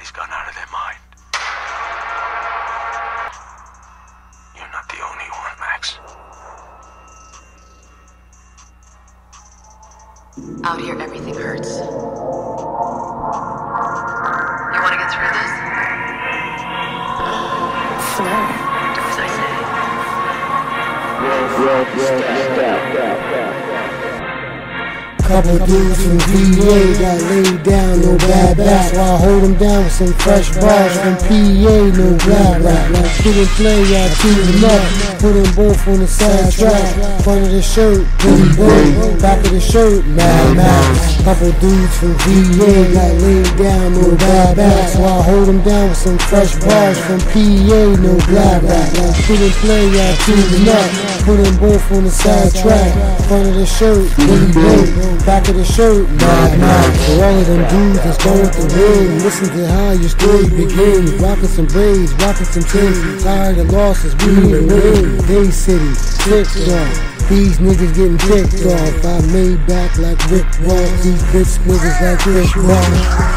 Everybody's gone out of their mind. You're not the only one, Max. Out here, everything hurts. You want to get through this? Flirt. Do as I say. Couple dudes from VA got laid down, no bad back. While I hold them down with some fresh bars from PA, no black rap. Like kid and play, I team them up, put them both on the side track. Front of the shirt, Billy Boy, back of the shirt, Mad Max. Couple dudes from VA got laid down, no bad back. So I hold them down with some fresh bars from PA, no black rap. Like kid and play, I team them up, put them both on the side track. Front of the shirt, Billy Boy, back of the shirt, Mad Max. For all of them dudes that's going with the wind, listen to how your story begins. Rocking some braids, rocking some tins. Tired of losses, we need a win. Day City, ticked off. These niggas getting ticked off. I made back like Rick Ross. These bitch niggas like Rick Ross.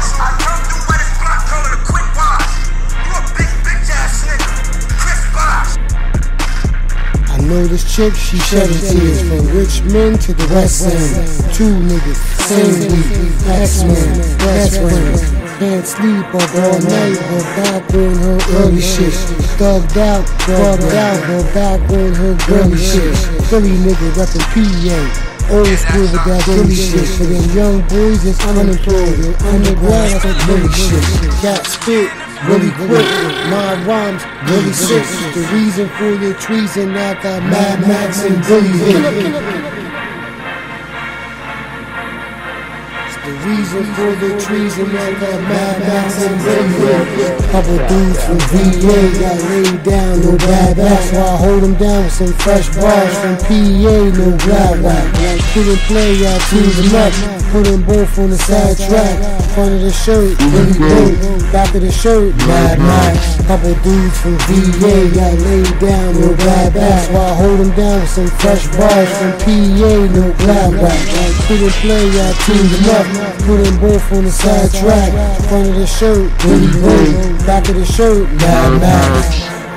Know this chick, she shedding tears from Richmond to the West End. Two niggas, same week, X-Men, best friends. Can't sleep up all night, but back on her early shit. Thugged out, but back on her girly shit. Philly nigga reppin' PA. Old school with that Philly shit. For them young boys that's unemployed and undergrad, that's that Philly shit. Cat spit really quick, my rhymes really sick. The reason for your treason, I got Mad Max and Billy hit. The reason for the treason, I got Mad Max and Billy hit. Couple dudes from VA got laid down, no bad backs. While I hold them down with some fresh bars from PA, no black rap. Like kid and play, I team them up, put them both on the side track. Front of the shirt, Billy Boy, back of the shirt, Mad Max. Couple dudes from VA got laid down, no bad backs. While I hold them down with some fresh bars from PA, no black rap. Like kid and play, I team them up, put them both on the side track. Front of the shirt, Billy Boy, back of the shirt, Mad Max.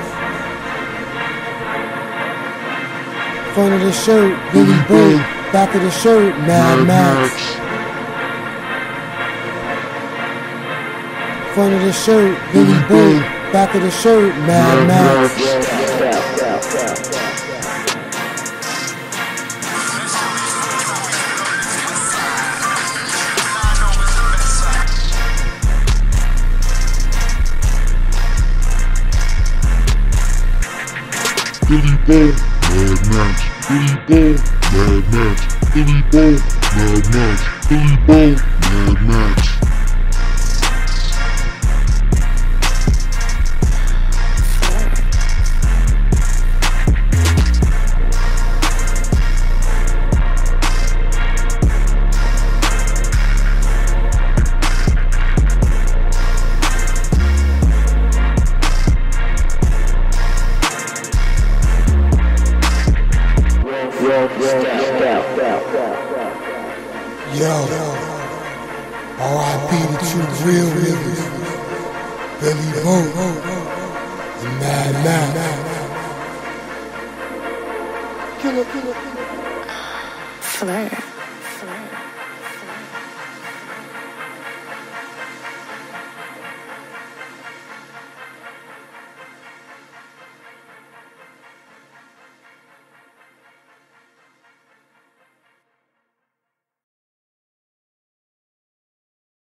Front of the shirt, Billy Boy, back of the shirt, Mad Max. Front of the shirt, Billy Boy, back of the shirt, Mad Max. Billy Boy, Mad Max. Billy Boy, Mad Max. Billy Boy, Mad Max. Billy Boy, Mad Max. Yo, R.I.P. to two real niggas, Billy Boy and Mad Max. Flirt.